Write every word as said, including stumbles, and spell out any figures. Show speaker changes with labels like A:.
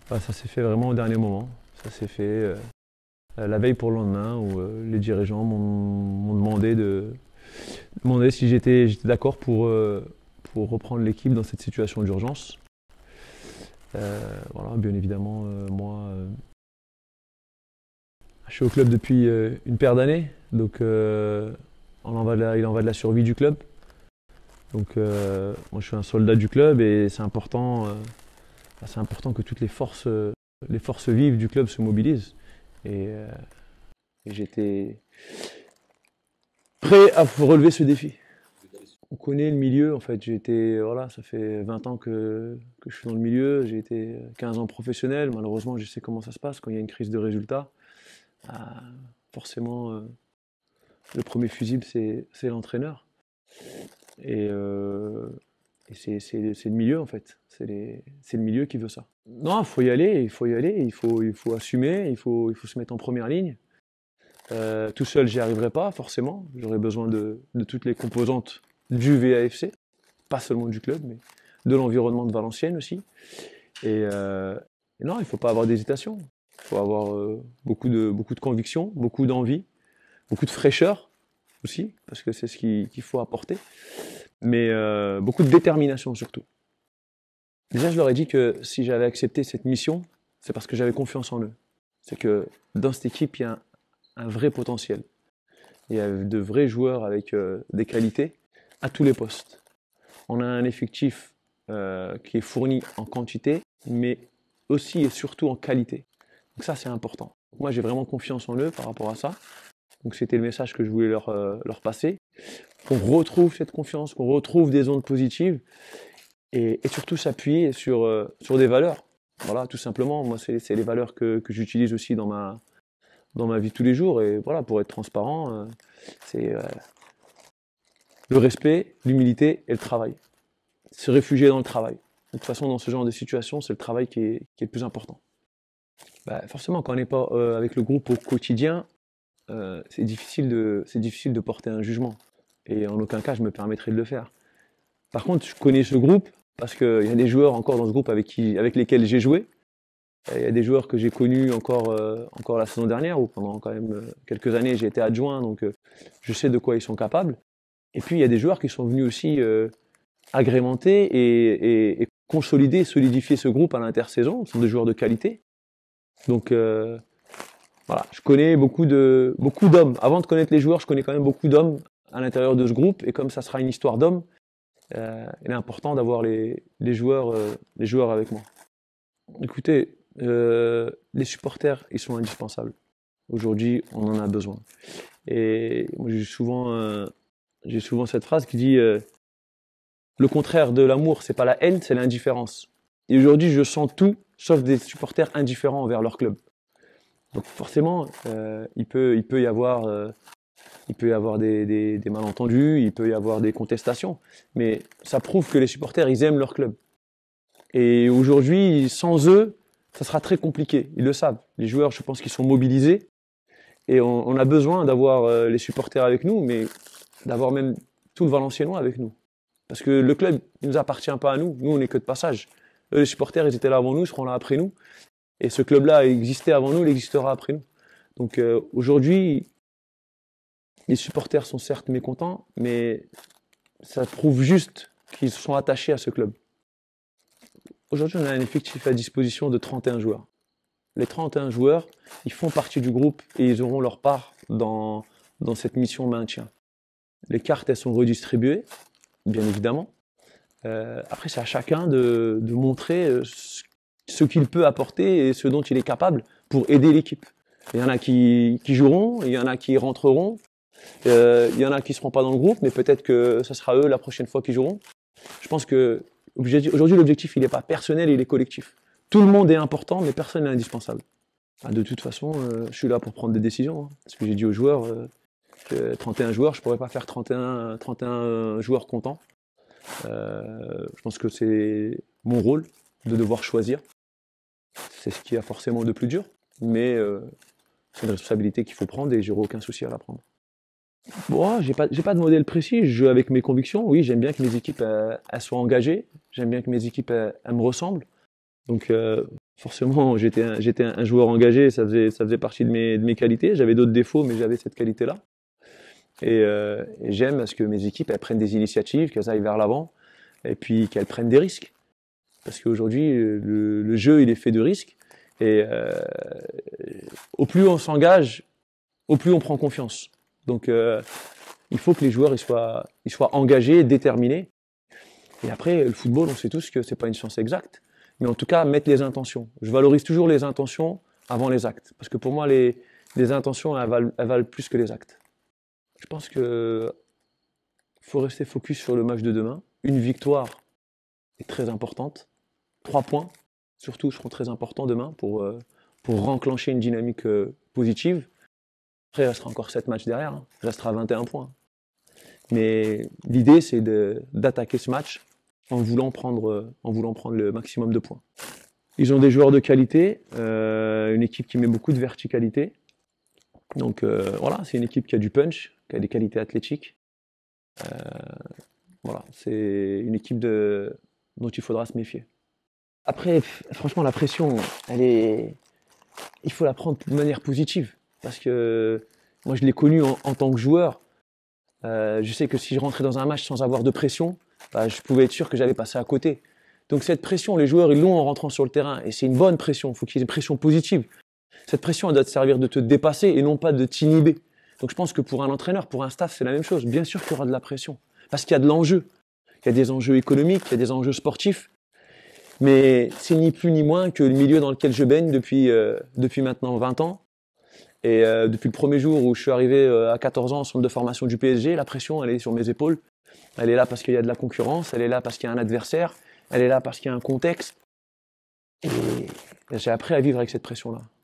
A: Bah, ça s'est fait vraiment au dernier moment. Ça s'est fait euh, la veille pour le lendemain où euh, les dirigeants m'ont demandé, de, demandé si j'étais d'accord pour, euh, pour reprendre l'équipe dans cette situation d'urgence. Euh, voilà, bien évidemment, euh, moi, euh, je suis au club depuis euh, une paire d'années, donc euh, on en va de la, il en va de la survie du club. Donc euh, moi, je suis un soldat du club et c'est important, euh, c'est important que toutes les forces, euh, les forces vives du club se mobilisent. Et, euh, et j'étais prêt à relever ce défi. On connaît le milieu, en fait. J'ai été, voilà, ça fait vingt ans que, que je suis dans le milieu. J'ai été quinze ans professionnel. Malheureusement, je sais comment ça se passe quand il y a une crise de résultats. Ah, forcément, euh, le premier fusible, c'est c'est l'entraîneur. Et, euh, et c'est c'est- c'est le milieu, en fait. C'est les- c'est le milieu qui veut ça. Non, il faut y aller, il faut y aller, il faut, il faut assumer, il faut, il faut se mettre en première ligne. Euh, tout seul, j'y arriverai pas, forcément. J'aurai besoin de, de toutes les composantes du V A F C, pas seulement du club, mais de l'environnement de Valenciennes aussi. Et, euh, et non, il ne faut pas avoir d'hésitation. Il faut avoir euh, beaucoup de, beaucoup de conviction, beaucoup d'envie, beaucoup de fraîcheur aussi, parce que c'est ce qu'il qu'il faut apporter, mais euh, beaucoup de détermination surtout. Déjà, je leur ai dit que si j'avais accepté cette mission, c'est parce que j'avais confiance en eux. C'est que dans cette équipe, il y a un, un vrai potentiel. Il y a de vrais joueurs avec euh, des qualités à tous les postes. On a un effectif euh, qui est fourni en quantité, mais aussi et surtout en qualité. Donc ça, c'est important. Moi, j'ai vraiment confiance en eux par rapport à ça. Donc c'était le message que je voulais leur, euh, leur passer. Qu'on retrouve cette confiance, qu'on retrouve des ondes positives et, et surtout s'appuyer sur, euh, sur des valeurs. Voilà, tout simplement. Moi, c'est c'est les valeurs que, que j'utilise aussi dans ma, dans ma vie de tous les jours. Et voilà, pour être transparent, euh, c'est euh, le respect, l'humilité et le travail. Se réfugier dans le travail. De toute façon, dans ce genre de situation, c'est le travail qui est, qui est le plus important. Bah, forcément, quand on n'est pas euh, avec le groupe au quotidien, euh, c'est difficile de, c'est difficile de porter un jugement. Et en aucun cas, je me permettrai de le faire. Par contre, je connais ce groupe parce qu'il y a des joueurs encore dans ce groupe avec, qui, avec lesquels j'ai joué. Il y a des joueurs que j'ai connus encore, euh, encore la saison dernière, ou pendant quand même euh, quelques années, j'ai été adjoint, donc euh, je sais de quoi ils sont capables. Et puis, il y a des joueurs qui sont venus aussi euh, agrémenter et, et, et consolider, solidifier ce groupe à l'intersaison. Ce sont des joueurs de qualité. Donc euh, voilà, je connais beaucoup de beaucoup d'hommes. Avant de connaître les joueurs, je connais quand même beaucoup d'hommes à l'intérieur de ce groupe. Et comme ça sera une histoire d'hommes, euh, il est important d'avoir les, les joueurs euh, les joueurs avec moi. Écoutez, euh, les supporters, ils sont indispensables. Aujourd'hui, on en a besoin. Et moi, j'ai souvent euh, j'ai souvent cette phrase qui dit euh, le contraire de l'amour, c'est pas la haine, c'est l'indifférence. Et aujourd'hui, je sens tout, sauf des supporters indifférents envers leur club. Donc forcément, euh, il peut, il peut y avoir, euh, il peut y avoir des, des, des malentendus, il peut y avoir des contestations, mais ça prouve que les supporters, ils aiment leur club. Et aujourd'hui, sans eux, ça sera très compliqué. Ils le savent. Les joueurs, je pense qu'ils sont mobilisés, et on, on a besoin d'avoir euh, les supporters avec nous, mais d'avoir même tout le Valenciennois avec nous. Parce que le club ne nous appartient pas à nous. Nous, on n'est que de passage. Eux, les supporters, ils étaient là avant nous, ils seront là après nous. Et ce club-là a existé avant nous, il existera après nous. Donc euh, aujourd'hui, les supporters sont certes mécontents, mais ça prouve juste qu'ils sont attachés à ce club. Aujourd'hui, on a un effectif à disposition de trente et un joueurs. Les trente et un joueurs, ils font partie du groupe et ils auront leur part dans, dans cette mission maintien. Les cartes, elles sont redistribuées, bien évidemment. Euh, après, c'est à chacun de, de montrer euh, ce, ce qu'il peut apporter et ce dont il est capable pour aider l'équipe. Il y en a qui, qui joueront, il y en a qui rentreront, euh, il y en a qui ne seront pas dans le groupe, mais peut-être que ce sera eux la prochaine fois qui joueront. Je pense que aujourd'hui, l'objectif, il n'est pas personnel, il est collectif. Tout le monde est important, mais personne n'est indispensable. Ah, de toute façon, euh, je suis là pour prendre des décisions. Hein. Parce que j'ai dit aux joueurs, euh, que trente et un joueurs, je ne pourrais pas faire trente et un, trente et un joueurs contents. Euh, je pense que c'est mon rôle de devoir choisir. C'est ce qui a forcément de plus dur, mais euh, c'est une responsabilité qu'il faut prendre et j'aurai aucun souci à la prendre. Bon, j'ai pas, j'ai pas de modèle précis, je joue avec mes convictions. Oui, j'aime bien que mes équipes euh, elles soient engagées, j'aime bien que mes équipes elles, elles me ressemblent. Donc, euh, Forcément, j'étais un, j'étais un joueur engagé, ça faisait, ça faisait partie de mes, de mes qualités. J'avais d'autres défauts, mais j'avais cette qualité-là. Et, euh, et j'aime à ce que mes équipes elles prennent des initiatives, qu'elles aillent vers l'avant, et puis qu'elles prennent des risques. Parce qu'aujourd'hui, le, le jeu, il est fait de risques. Et euh, au plus on s'engage, au plus on prend confiance. Donc, euh, il faut que les joueurs ils soient, ils soient engagés, déterminés. Et après, le football, on sait tous que c'est pas une science exacte. Mais en tout cas, mettre les intentions. Je valorise toujours les intentions avant les actes. Parce que pour moi, les, les intentions, elles valent, elles valent plus que les actes. Je pense qu'il faut rester focus sur le match de demain. Une victoire est très importante. Trois points, surtout, seront très importants demain pour, euh, pour renclencher une dynamique euh, positive. Après, il restera encore sept matchs derrière. Hein. Il restera vingt et un points. Mais l'idée, c'est de, d'attaquer ce match en voulant, prendre, en voulant prendre le maximum de points. Ils ont des joueurs de qualité, euh, une équipe qui met beaucoup de verticalité. Donc euh, voilà, c'est une équipe qui a du punch, qui a des qualités athlétiques. Euh, voilà, c'est une équipe de, dont il faudra se méfier. Après, franchement, la pression, elle est, il faut la prendre de manière positive. Parce que moi, je l'ai connu en, en tant que joueur. Euh, je sais que si je rentrais dans un match sans avoir de pression, bah, je pouvais être sûr que j'allais passer à côté. Donc cette pression, les joueurs, ils l'ont en rentrant sur le terrain. Et c'est une bonne pression, il faut qu'il y ait une pression positive. Cette pression, elle doit te servir de te dépasser et non pas de t'inhiber. Donc je pense que pour un entraîneur, pour un staff, c'est la même chose. Bien sûr qu'il y aura de la pression. Parce qu'il y a de l'enjeu. Il y a des enjeux économiques, il y a des enjeux sportifs. Mais c'est ni plus ni moins que le milieu dans lequel je baigne depuis, euh, depuis maintenant vingt ans. Et euh, depuis le premier jour où je suis arrivé euh, à quatorze ans au centre de formation du P S G, la pression, elle est sur mes épaules. Elle est là parce qu'il y a de la concurrence, elle est là parce qu'il y a un adversaire, elle est là parce qu'il y a un contexte. Et j'ai appris à vivre avec cette pression-là.